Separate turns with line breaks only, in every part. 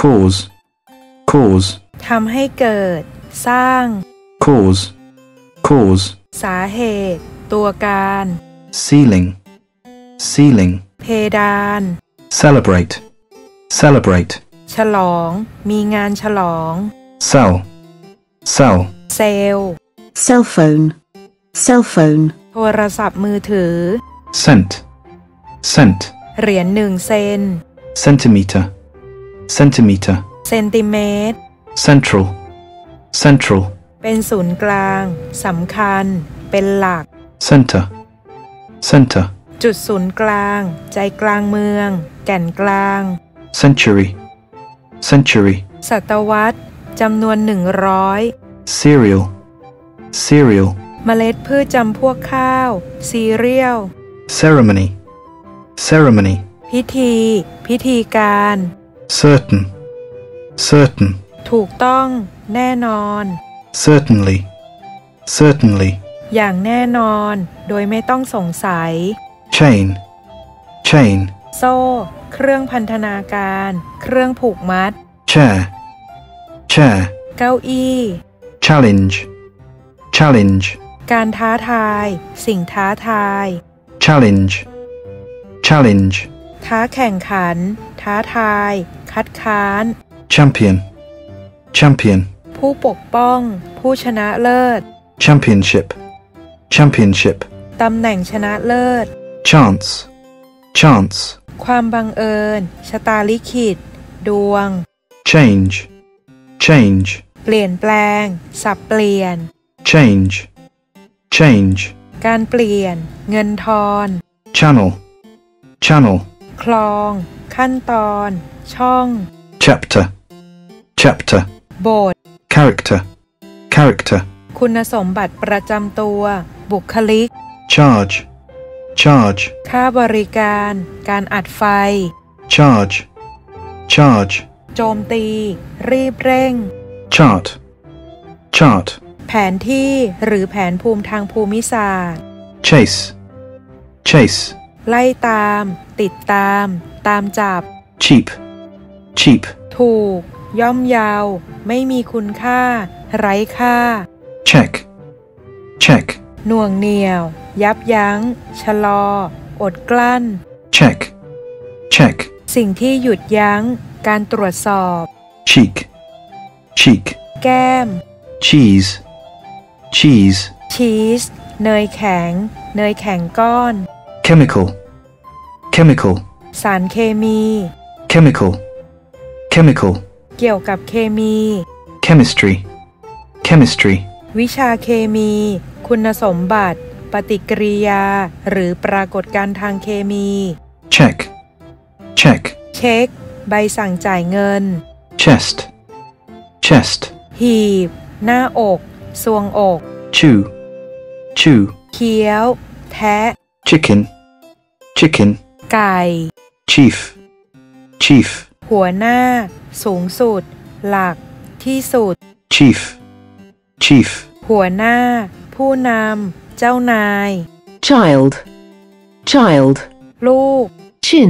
cause cause
ทำให้เกิดสร้าง
cause cause
สาเหตุตัวการ
ceiling ceiling
เพดาน
celebrate celebrate
ฉลองมีงานฉลอง
sell sell
เซลล์
cell phone, cell phone,
โทรศัพท์มือถือ
cent cent
เหรียญ1 เซน
centimeter centimeter
เซนติเมตร
central central
เป็นศูนย์กลางสำคัญเป็นหลัก
center center
จุดศูนย์กลางใจกลางเมืองแก่นกลาง
century century
ศตวรรษจำนวน100
cereal cereal
เมล็ดพืชจำพวกข้าวซีเรียล
ceremony ceremony
พิธีพิธีการ
certain certain
ถูกต้องแน่นอน
certainly certainly
อย่างแน่นอนโดยไม่ต้องสงสัย
chain chain
โซ่เครื่องพันธนาการเครื่องผูกมัด
chair chair
เก้าอี้
challenge challenge
การท้าทายสิ่งท้าทาย
challenge challenge
ท้าแข่งขันท้าทายคัดค้าน
champion champion
ผู้ปกป้องผู้ชนะเลิศ
championship championship
ตำแหน่งชนะเลิศ
chance chance
ความบังเอิญชะตาลิขิตดวง
change change
เปลี่ยนแปลงสับเปลี่ยน
change change
การเปลี่ยนเงินทอน
channel channel
คลองขั้นตอนช่อง
chapter chapter
บท
character character
คุณสมบัติประจำตัวบุคลิก
charge charge
ค่าบริการการอัดไฟ
charge charge
โจมตีรีบเร่ง
chart chart
แผนที่หรือแผนภูมิทางภูมิศาสตร์
chase chase
ไล่ตามติดตามตามจับ
cheap cheap
ถูกย่อมเยาไม่มีคุณค่าไร้ค่า
check check
หน่วงเหนี่ยวยับยั้งชะลออดกลั้น
check check
สิ่งที่หยุดยั้งการตรวจสอบ
cheek cheek
แก้ม
cheese cheese
ชีสเนยแข็งเนยแข็งก้อน
chemical chemical
สารเคมี
chemical chemical
เกี่ยวกับเคมี
chemistry chemistry
วิชาเคมีคุณสมบัติปฏิกิริยาหรือปรากฏการณ์ทางเคมี
check check
เช็คใบสั่งจ่ายเงิน
chest chest
หีบหน้าอกทรวงอก
chew chew
เคี้ยวแทะ
chicken chicken
ไก่
chief chief
หัวหน้าสูงสุดหลักที่สุด
chief chief
หัวหน้าผู้นำเจ้านาย
child, child,
ลูก
chin,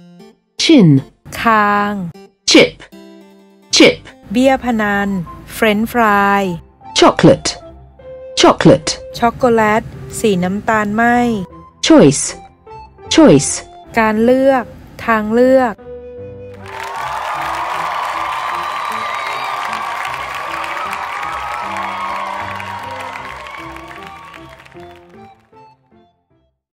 chin,
คาง
chip, chip,
เบี้ยพนันเฟรนช์ฟราย
chocolate, chocolate,
ช็อกโกแลตสีน้ำตาลไหม
choice, choice,
การเลือกทางเลือก